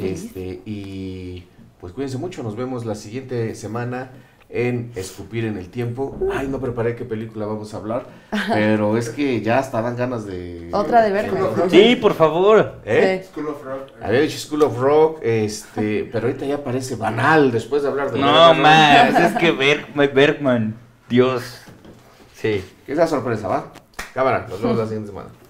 Y pues cuídense mucho, nos vemos la siguiente semana en Escupir en el Tiempo. Ay, no preparé qué película vamos a hablar, pero es que ya hasta dan ganas de... Otra de Bergman. Sí, por favor. Sí. School of Rock. Había dicho School of Rock, pero ahorita ya parece banal después de hablar de... No, más, es que Bergman, Dios. Sí. Que esa sorpresa, ¿va? Cámara, nos vemos la siguiente semana.